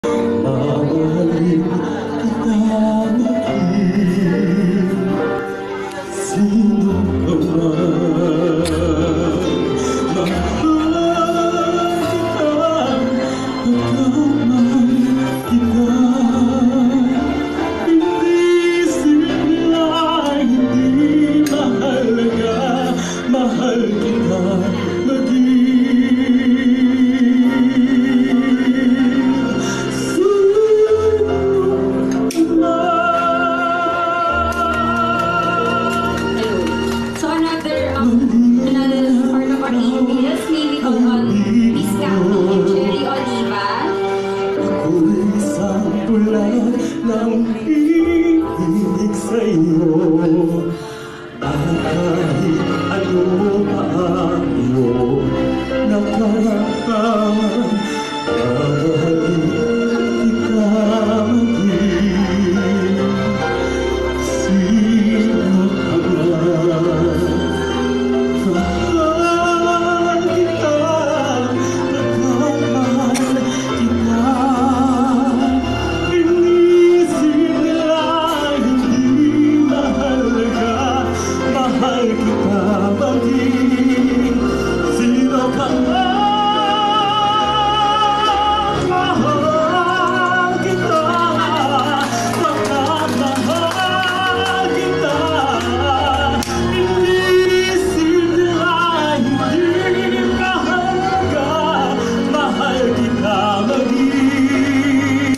Mahalin kita maging sino ka man. Mahal kita, pagkamahal kita. Hindi sila, hindi mahalaga. Mahal kita maging another part of our emails, maybe on Biscacchi and Cherry Oliva. Ako'y isang tulad ng ibig sa'yo, at kahit ano pa ako nakaraan, mahalin kita maging sino ka man. Mahal kita, pagkamahal kita. Hindi sila, hindi mahalaga. Mahal kita maging sino ka man. Mahal kita, pagkamahal kita. Mahal kita maging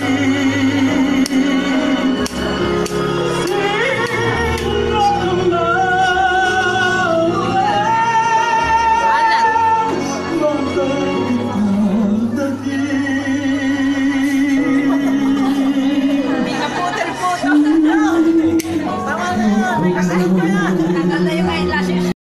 sino ka man. Mahal kita maging Tama na, may kasayot ko na. Tanggal na yung eyelashes.